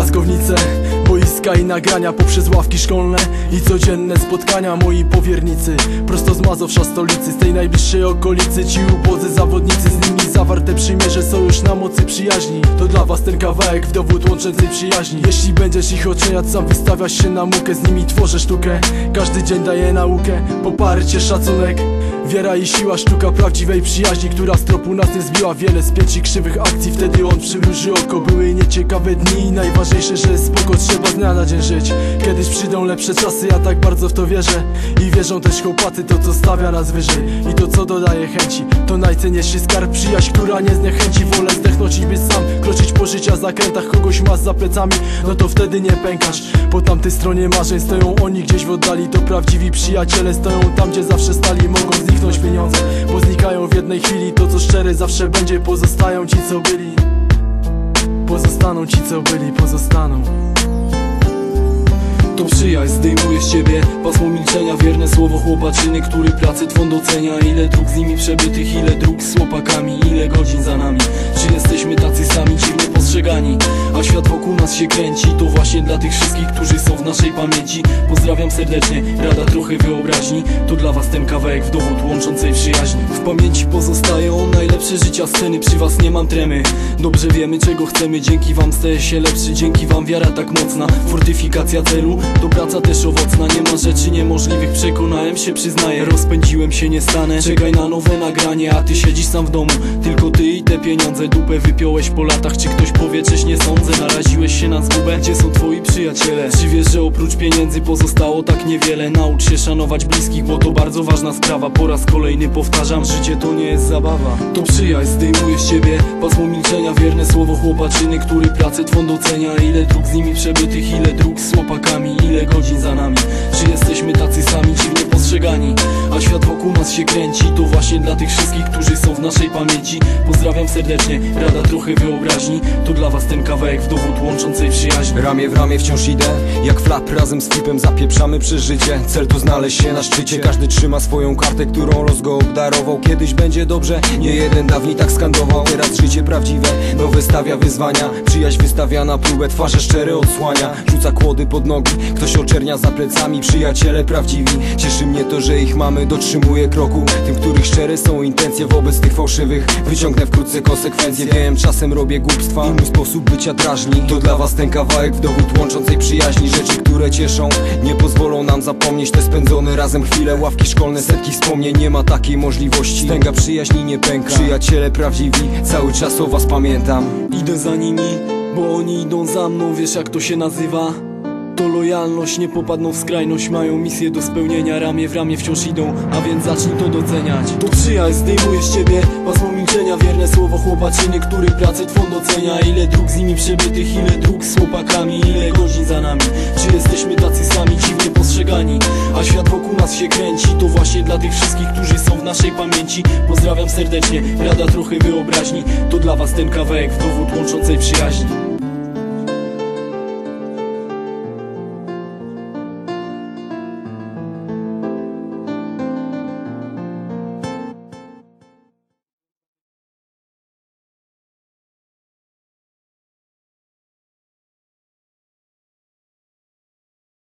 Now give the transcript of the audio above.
piaskownice, boiska i nagrania poprzez ławki szkolne i codzienne spotkania. Moi powiernicy, prosto z Mazowsza stolicy, z tej najbliższej okolicy. Ci ubodzy zawodnicy, z nimi zawarte przymierze, sojusz na mocy przyjaźni. To dla was ten kawałek w dowód łączącej przyjaźni. Jeśli będziesz ich oceniać, sam wystawiasz się na mukę. Z nimi tworzę sztukę, każdy dzień daje naukę. Poparcie, szacunek, wiera i siła, sztuka prawdziwej przyjaźni, która z tropu nas nie zbiła. Wiele spięć i krzywych akcji, wtedy on przymruży oko. Były nieciekawe dni i najważniejsze, że spoko, trzeba z dnia na dzień żyć. Kiedyś przyjdą lepsze czasy, ja tak bardzo w to wierzę. I wierzą też chłopacy, to co stawia nas wyżej i to co dodaje chęci. To najcenniejszy skarb, przyjaźń, która nie zniechęci. Wolę zdechnąć i być sam, kroczyć po życia zakrętach. Kogoś masz za plecami, no to wtedy nie pękasz. Po tamtej stronie marzeń stoją oni gdzieś w oddali. To prawdziwi przyjaciele, stoją tam, gdzie zawsze stali. Mogą zniknąć pieniądze, bo znikają w jednej chwili. To co szczere zawsze będzie, pozostają ci co byli. Pozostaną ci co byli, pozostaną. To przyjaźń zdejmuje z ciebie pasmo milczenia, wierne słowo chłopaczyny, który pracę twą docenia. Ile dróg z nimi przebytych, ile dróg z chłopakami, ile godzin za nami. Czy jesteśmy tacy sami, dziwnie postrzegani, a świat wokół nas się kręci. To właśnie dla tych wszystkich, którzy są w naszej pamięci. Pozdrawiam serdecznie, rada trochę wyobraźni. To dla was ten kawałek w dowód łączącej przyjaźni. W pamięci pozostają najlepsze życia sceny, przy was nie mam tremy. Dobrze wiemy czego chcemy, dzięki wam staję się lepszy. Dzięki wam wiara tak mocna, fortyfikacja celu, to praca też owocna. Nie ma rzeczy niemożliwych, przekonałem się, przyznaję. Rozpędziłem się, nie stanę, czekaj na nowe nagranie. A ty siedzisz sam w domu, tylko ty i te pieniądze. Dupę wypiąłeś po latach, czy ktoś powie cześć, nie sądzę. Naraziłeś się na zgubę, gdzie są twoi przyjaciele? Czy wiesz, że oprócz pieniędzy pozostało tak niewiele? Naucz się szanować bliskich, bo to bardzo ważna sprawa. Po raz kolejny powtarzam, życie to nie jest zabawa. To przyjaźń zdejmuje z ciebie pasmo milczenia, wierne słowo chłopaczyny, który pracę twą docenia. Ile dróg z nimi przebytych, ile dróg z chłopakami, ile godzin za nami. Czy jesteśmy tacy sami, dziwnie postrzegani, a świat wokół nas się kręci. To właśnie dla tych wszystkich, którzy są w naszej pamięci. Pozdrawiam serdecznie, rada trochę wyobraźni. To dla was ten kawałek w dowód łączącej przyjaźni. Ramię w ramię wciąż idę, jak flap razem z flipem zapieprzamy przez życie. Cel to znaleźć się na szczycie. Każdy trzyma swoją kartę, którą los go obdarował. Kiedyś będzie dobrze, nie jeden dawniej tak skandował. Teraz życie prawdziwe, nowe stawia wyzwania. Przyjaźń wystawia na próbę, twarze szczere odsłania. Rzuca kłody pod nogi, ktoś oczernia za plecami. Przyjaciele prawdziwi, cieszy mnie to, że ich mamy. Dotrzymuję kroku, tym, których szczere są intencje. Wobec tych fałszywych wyciągnę wkrótce konsekwencje. Wiem, czasem robię głupstwa i mój sposób bycia drażni. To dla was ten kawałek w dowód łączącej przyjaźni. Rzeczy, które cieszą, nie pozwolą nam zapomnieć te spędzone razem chwile. Ławki szkolne, setki wspomnień, nie ma takiej możliwości. Stęga przyjaźni nie pęka, przyjaciele prawdziwi, cały czas o was pamiętam. Idę za nimi, bo oni idą za mną. Wiesz jak to się nazywa? To lojalność, nie popadną w skrajność. Mają misję do spełnienia, ramię w ramię wciąż idą, a więc zacznij to doceniać. To przyjaźń zdejmuje z ciebie pasmo milczenia, wierne słowo chłopaczyny, który pracę twą docenia. Ile dróg z nimi przebytych, ile dróg z chłopakami, ile godzin za nami. Czy jesteśmy tacy sami, dziwnie postrzegani, a świat wokół nas się kręci. To właśnie dla tych wszystkich, którzy są w naszej pamięci. Pozdrawiam serdecznie, rada trochę wyobraźni. To dla was ten kawałek w dowód łączącej przyjaźni.